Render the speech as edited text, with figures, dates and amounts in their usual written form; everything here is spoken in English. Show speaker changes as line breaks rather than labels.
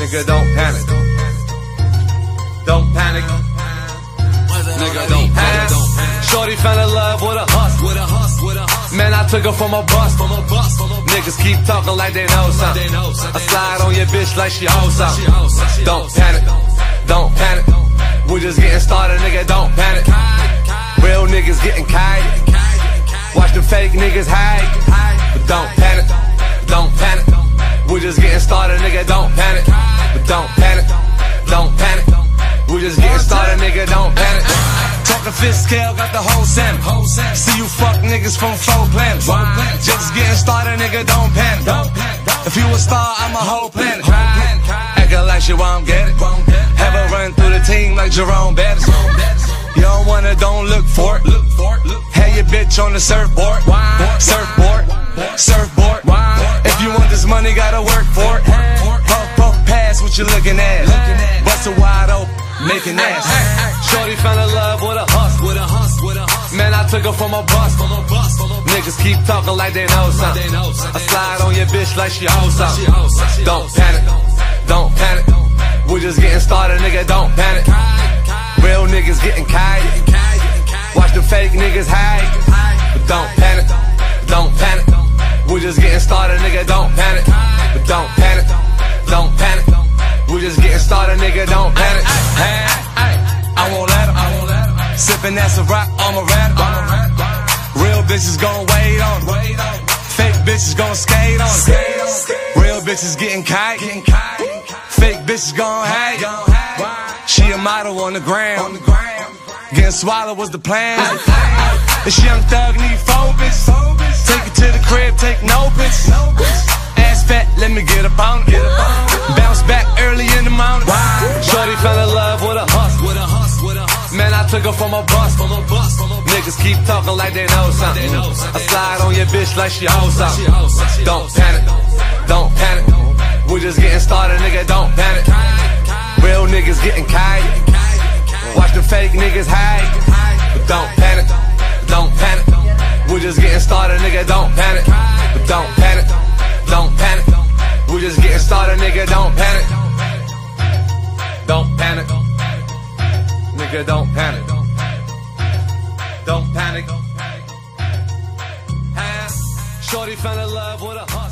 Nigga, don't panic. Don't panic. Nigga, don't panic. Shorty fell in love with a hustle. Man, I took her from a bus. Niggas keep talking like they know something. I slide on your bitch like she owes something. Don't panic. Don't panic. We just getting started, nigga, don't panic. Real niggas getting kite. Watch the fake niggas hide. But don't panic. Don't panic. We just getting started, nigga, don't panic. But don't panic. Don't panic. We just getting started, nigga, don't panic. Talking fifth scale, got the whole sim. See you fuck niggas from four planets. Just getting started, nigga, don't panic. If you a star, I'm a whole planet. Acting like she won't get it. Have her run through the team like Jerome Bettis. You don't wanna, don't look for it. Have your bitch on the surfboard. Surfboard. Surfboard. If you want this money, gotta work for it. Puff, pass what you looking at. Bust it wide open, making ass. Shorty fell in love with a hustle. Man, I took her from a bus. Niggas keep talking like they know something. I slide on your bitch like she owes something. Don't panic. Don't panic. We just getting started, nigga, don't panic. Real niggas getting kite. Watch the fake niggas hide. But don't panic. Don't panic. We just getting started, nigga, don't panic. But don't panic. Don't panic. We just getting started, nigga, don't panic. I won't let 'em. Sippin' that's a rock, I'm a rat. Real bitches gon' wait on it. Fake bitches gon' skate on it. Real bitches getting kite. Fake bitches gon' hate. She a model on the gram. Getting swallowed was the plan. And she young thug, need 4 bitches. Take it to the crib, take no bitches. Ass fat, let me get up on it. Bounce back early in the morning. Shorty fell in love with a hustle. Man, I took her from a bus. Niggas keep talking like they know something. I slide on your bitch like she owes something. Don't panic. Don't panic. We just getting started, nigga, don't panic. Real niggas getting kite. Watch the fake niggas hide. But don't panic. Don't panic. We just getting started, nigga, don't panic. But don't panic. Don't panic. We just getting started, nigga, don't panic. Don't panic. Nigga, don't panic. Don't panic. Shorty fell in love with a hustle.